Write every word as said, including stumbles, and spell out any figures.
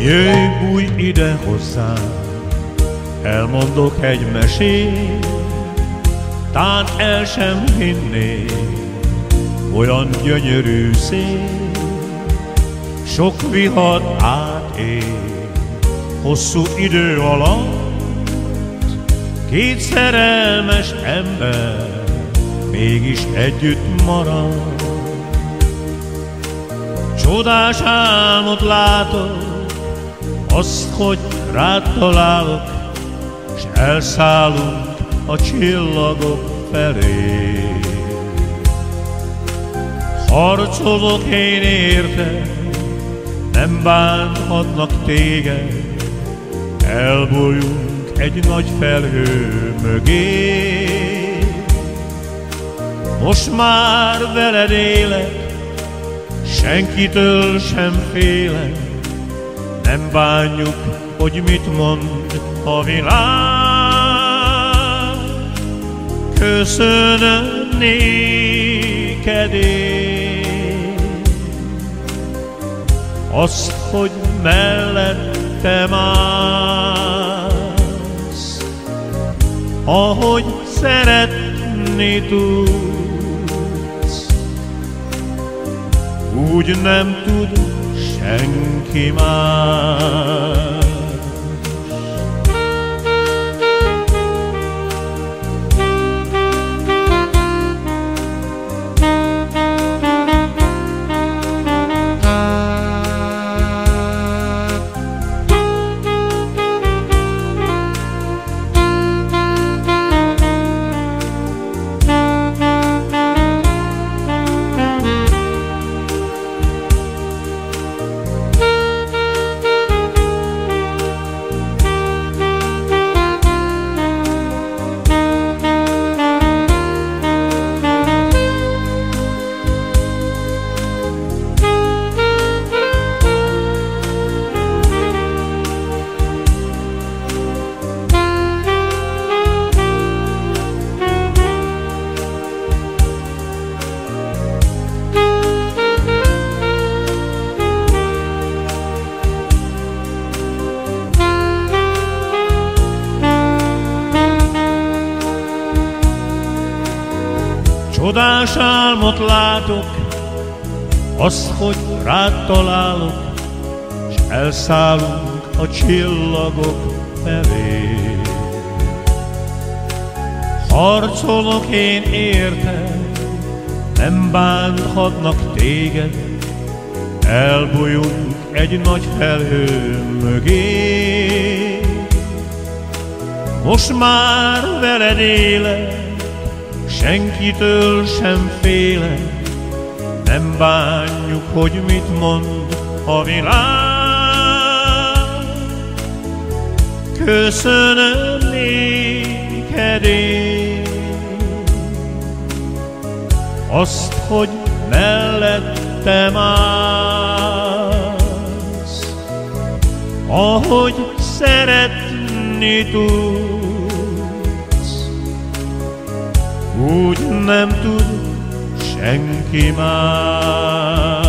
Jöjj, bújj ide hozzám, elmondok egy mesét, tán el sem hinnék, olyan gyönyörű szép. Sok vihar átél, hosszú idő alatt, két szerelmes ember mégis együtt marad. Csodás álmot látok, azt, hogy rád találok, s elszállunk a csillagok felé. Harcolok én érted, nem bánhatnak téged, elbújunk egy nagy felhő mögé. Most már veled élek, senkitől sem félek, nem bánjuk, hogy mit mond a világ. Köszönöm néked én azt, hogy mellettem állsz, ahogy szeretni tudsz, úgy nem tud senki más. Csodás álmot látok, azt, hogy rád találok, s elszállunk a csillagok felé. Harcolok én érted, nem bánhatnak téged, elbújunk egy nagy felhő mögé. Most már veled élek, senkitől sem félek, nem bánjuk, hogy mit mond a világ. Köszönöm néked én azt, hogy mellettem állsz, ahogy szeretni tudsz, úgy nem tud senki más.